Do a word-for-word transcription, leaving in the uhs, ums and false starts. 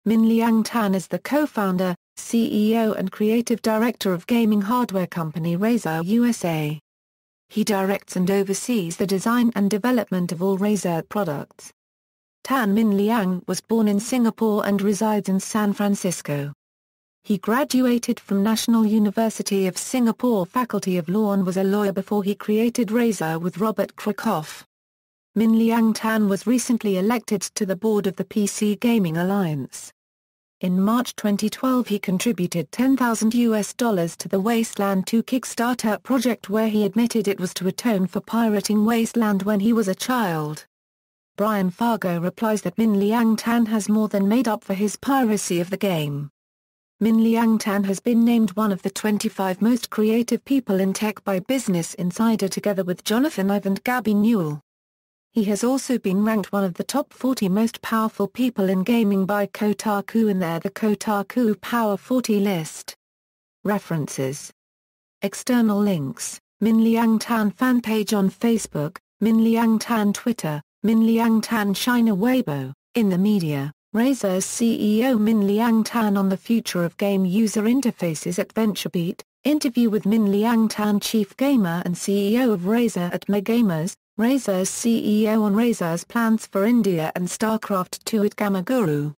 Min Liang Tan is the co-founder, C E O and creative director of gaming hardware company Razer U S A. He directs and oversees the design and development of all Razer products. Tan Min Liang was born in Singapore and resides in San Francisco. He graduated from National University of Singapore Faculty of Law and was a lawyer before he created Razer with Robert Krakoff. Min Liang Tan was recently elected to the board of the P C Gaming Alliance. In March twenty twelve he contributed ten thousand U S dollars to the Wasteland two Kickstarter project where he admitted it was to atone for pirating Wasteland when he was a child. Brian Fargo replies that Min Liang Tan has more than made up for his piracy of the game. Min Liang Tan has been named one of the twenty-five most creative people in tech by Business Insider together with Jonathan Ive and Gabby Newell. He has also been ranked one of the top forty most powerful people in gaming by Kotaku in their The Kotaku Power forty list. References. External links, Min Liang Tan fan page on Facebook, Min Liang Tan Twitter, Min Liang Tan China Weibo, in the media. Razer's C E O Min Liang Tan on the future of game user interfaces at VentureBeat, interview with Min Liang Tan chief gamer and C E O of Razer at Megamers, Razer's C E O on Razer's plans for India and StarCraft two at Gamaguru.